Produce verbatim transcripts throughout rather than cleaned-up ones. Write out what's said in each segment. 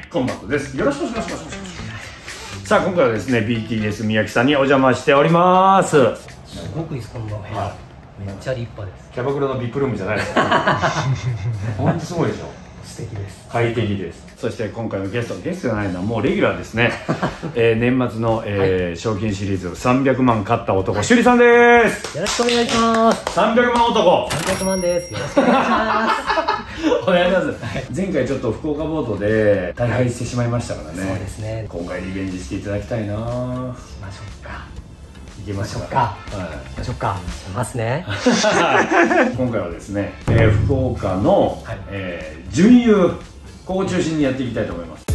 コンバットです。よろしくお願いします。さあ今回はですね ビーティーエス 宮城さんにお邪魔しております。 すごくいいです、この部屋、はい、めっちゃ立派です。 キャバクラのビップルームじゃないです本当すごいでしょ。 素敵です。 快適です。そして今回のゲストゲストじゃないのはもうレギュラーですね、えー、年末の、えーはい、賞金シリーズさんびゃくまん勝った男、趣里さんです。 よろしくお願いします。 さんびゃくまん男、 さんびゃくまんです。よろしくお願いしますお願いします、はい、前回ちょっと福岡ボートで大敗してしまいましたからね。 そうですね。 今回リベンジしていただきたいな。しましょうか。 行きましょうか。 はい。しましょうか。しますね。 今回はですね、えー、福岡の、はい、えー、準優ここを中心にやっていきたいと思います。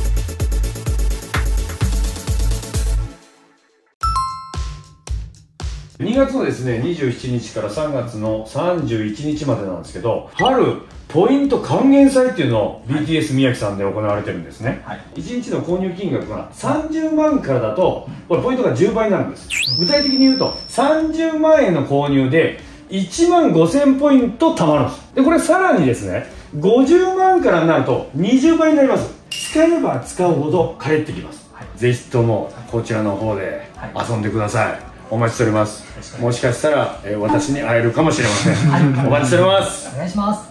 にがつのですねにじゅうしちにちからさんがつのさんじゅういちにちまでなんですけど、春ポイント還元祭っていうのを ビーティーエス 宮城さんで行われてるんですね、はい、いちにちの購入金額がさんじゅうまんからだとこれポイントがじゅうばいになるんです。具体的に言うとさんじゅうまんえんの購入でいちまんごせんポイント貯まるんです。でこれさらにですねごじゅうまんからになるとにじゅうばいになります。使えば使うほど返ってきます、はい、ぜひともこちらの方で遊んでください。お待ちしております。もしかしたら、えー、私に会えるかもしれません、はい、お待ちしております。 お願いします。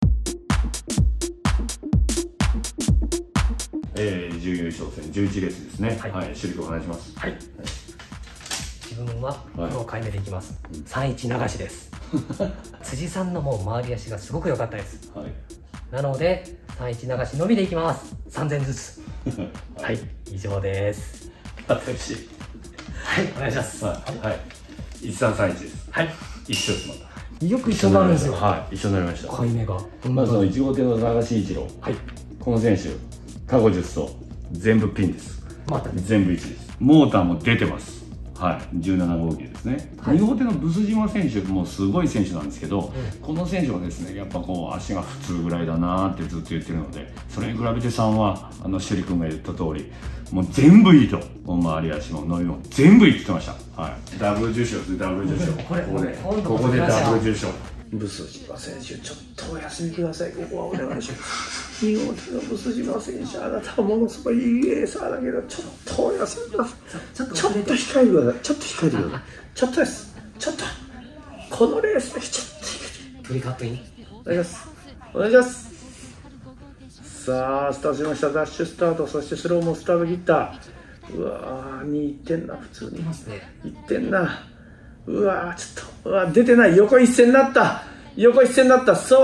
えー、準優勝戦じゅういちレースですね。はい、はい、趣里君お願いします。はい、はい、 自分はプロ回目でいきます、はい、さんいち流しです辻さんのもう回り足がすごく良かったです、はい、なのでさんいち流しのみでいきます。さんぜんずつはい、以上です。 私はい、お願いします。 はい、はい、いちさんさんいちです。はい、一緒です。またよく一緒になるんですよ。 はい、一緒になりました。 回目がまずのいち号艇の長慎一郎、はい、この選手過去じゅっそう全部ピンです。また全部いちです。モーターも出てます。はい、じゅうななごうきゅうですね、はい、に号艇のブス島選手もすごい選手なんですけど、うん、この選手はですねやっぱこう足が普通ぐらいだなってずっと言ってるので、それに比べてさんはあの趣里君が言った通りもう全部いいと、回り足も伸びも全部いいって言ってました。はい、ダブル受賞です。ダブル受賞ここでここでダブル受賞。ブス島選手ちょっとお休みください。ここはお願いします。に号艇のブス島選手、あなたはものすごいいいレーサーだけどちょっとお休みください。ちょっと控えてください。ちょっと控えてください。ちょっとです。ちょっとこのレースだけちょっと控えて。 振りカットインお願いします。お願いします。さあスタートしました。ダッシュスタート、そしてスローもスタート切った。うわーにいってんな、普通にいってんな。うわーちょっとうわ出てない。横一線になった。横一線になった。そう、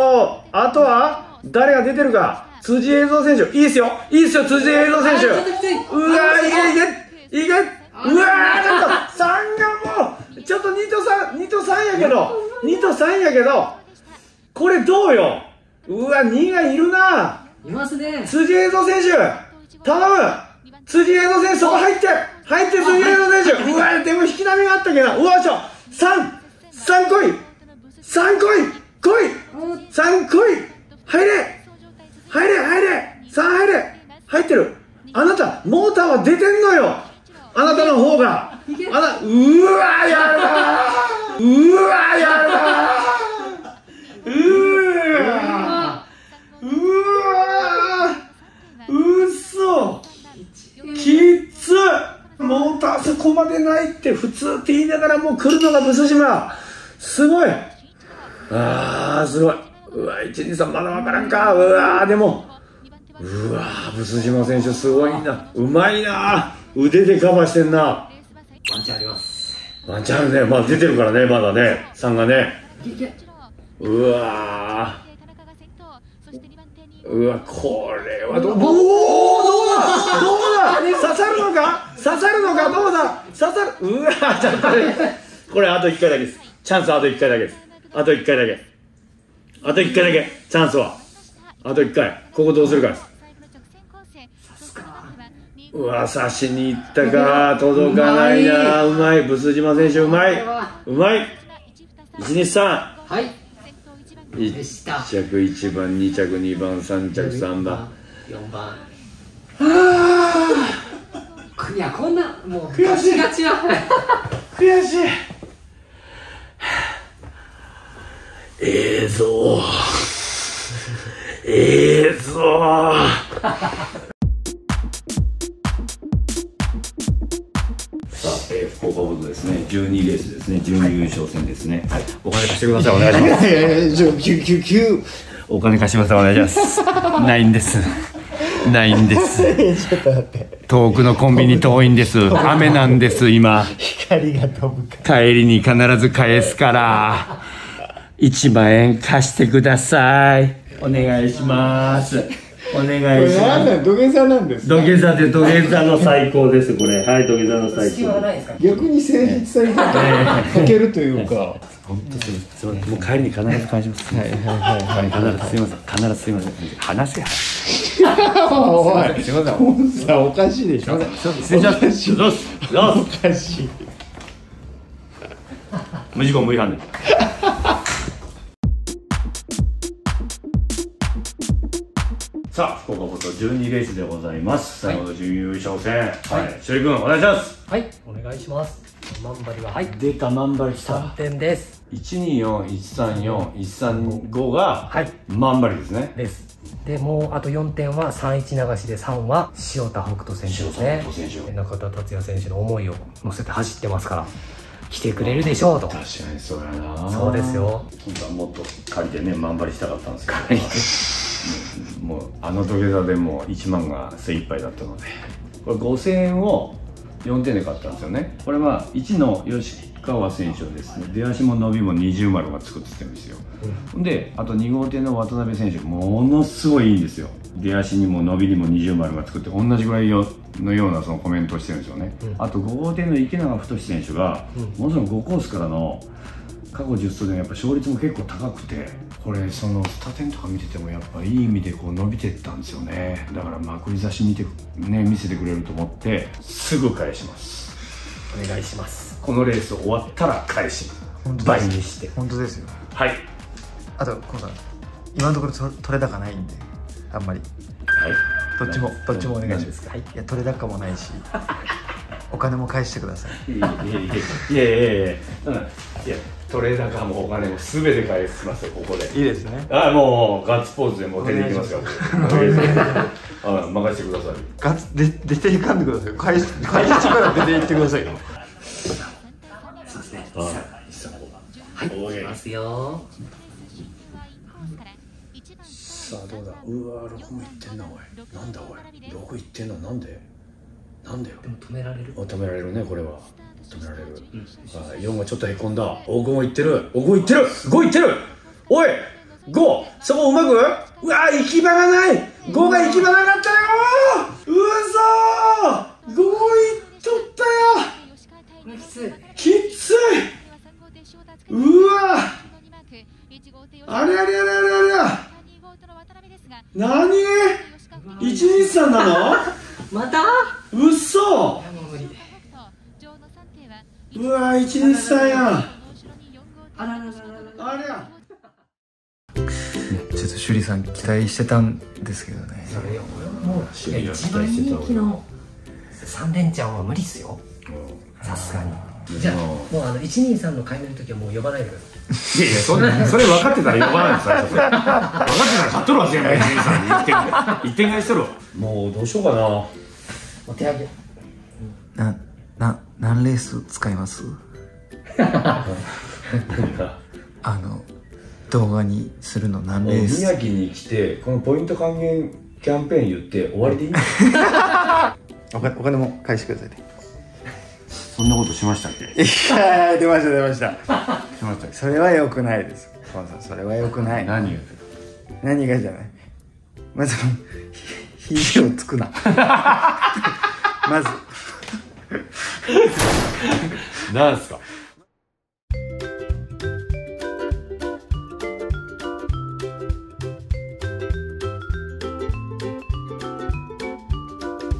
あとは誰が出てるか。辻映像選手、いいっすよいいっすよ辻映像選手。うわーいけいけいけ。うわーちょっとさんがもうちょっとにとさんにとさんやけどにとさんやけどこれどうよ。うわにがいるな。 いますね。 辻映像選手頼む。辻映像選手そこ入って入って辻映像選手。うわでも引き波があったけど、うわちょさんさん来いさん来い来いさん来い入れ入れ入れさん入れ入ってる。あなたモーターは出てんのよ。あなたの方があなうわやだうわやだうわうわうっそきっつ。モーターそこまでないって普通って言いながらもう来るのがブス島。すごい。あーすごい。うわいちにさんまだ分からんか。うわでもうわブス島選手すごいな。うまいな。腕でカバーしてんな。 ワンチャンあります。 ワンチャンあるね。まあ出てるからねまだねさんがね。うわうわこれはどう。おおどうだどうだ刺さるのか刺さるのかどうだ刺さる。うわちょっとねこれあといっかいだけです。チャンスあといっかいだけです。あといっかいだけあといっかいだけチャンスはあといっかい。ここどうするかです。うわ刺しにいったか届かないな。うまいブス島選手うまいうまい。いちにさんはいいっ着いちばんに着にばんさん着さんばんよんばん。はあいやこんなもう悔しいガチは悔しい。ええぞええぞ幸福ですね。じゅうにレースですね。準優勝戦ですね。はい、お金貸してください。お願いします。いやいや、ちょ、きゅうきゅうきゅう。お金貸してください。お願いします。ないんです。ないんです。ちょっと待って。遠くのコンビニ遠いんです。雨なんです、今。 光が飛ぶか。帰りに必ず返すから。いちまんえん貸してください。お願いします。お願いします。 土下座なんですか？ 土下座で土下座の最高です、これ。はい、土下座の最高。 逆に誠実さにかけるというか。 本当すみません。もう帰りに必ず返します。はいはいはいはい。必ずすみません。必ずすみません。話せ。 おい、すみません。本さんおかしいでしょ。 失礼します。どうす。どうす。おかしい。 無事故無違反で。さあ、福岡放送じゅうにレースでございます。最後の準優勝戦。はい。しょり君、お願いします。 はい、お願いします。万張は、はい。 出た、万張きた。 さんてんです。 いちによん、いちさんよん、いちさんごが、はい。万張ですね。 です。で、もうあとよんてんはさんいち流しで、さんは塩田北斗選手ですね。中田達也選手の思いを乗せて走ってますから。来てくれるでしょうと。 確かにそうやな。 そうですよ。 本当はもっと借りてね、万張りしたかったんですけど、もうあの土下座でもういちまんが精一杯だったので、これごせんえんをよんてんで買ったんですよね。これはいちの吉川選手はですね、出足も伸びも二重丸がつくって言ってるんですよ。うん、で、あとに号艇の渡辺選手、ものすごいいいんですよ。出足にも伸びにも二重丸がつくって同じぐらいよのようなそのコメントをしてるんですよね。うん、あとご号艇の池永太選手が、うん、もちろんごコースからの過去じゅっ走でやっぱ勝率も結構高くて、これそのスタテンとか見ててもやっぱいい意味でこう伸びてったんですよね。だからまくり差し見てね見せてくれると思ってすぐ返します。 お願いします。 このレース終わったら返し倍にして。 本当ですよ。 はい。 あとこうさ今のところ取れ高ないんであんまり。 はい。 どっちもどっちもお願いします。はい。いや取れ高もないし。お金も返してください。いやいやいやいやいやいやいや取れ高もお金もすべて返しますよここで。 いいですね。 あもうガッツポーズでもう出ていきますよ。あ任せてください。 ガッツで出ていかんでください。返し返しから出ていってくださいよ。 そうですね。 はい。 はい。いきますよ。 さあどうだ。うわろくもいってんなおい。なんだおい。ろくいってんのなんで。なんだよ。 でも止められる。 止められるねこれは。止められる。うん、よんがちょっとへこんだ。おごもいってる。おごいってる。ごいってる。おい。ごそこうまく。うわ行き場がない。ごが行き場なかったよ。うそ。ごいっとったよ。 これきつい。 きつい。うわ。あれあれあれあれあれ。何？いちにさんなの？ また？ うそ。うわいちにさんやん。あららららら。あれや。 ちょっと趣里さん期待してたんですけどね。 それもう一番人気の三連チャンは無理っすよ。さすがに。じゃあもうあの一二三の買い目の時はもう呼ばないでください。 いやいやそれそれ分かってたら呼ばないです最初。分かってたら買っとるわ全部一二三に一点一点買いしとるわ。もうどうしようかな。 お手上げ。 なな何レース使います？あの動画にするの何レース？ 宮城に来てこのポイント還元キャンペーン言って終わりでいい？ お金お金も返してくださいね。 そんなことしましたっけ？ いや出ました出ました。 しましたっけ？ それは良くないです。それは良くない。 何が？ 何がじゃない。まずひじをつくな。まず。 なんすか？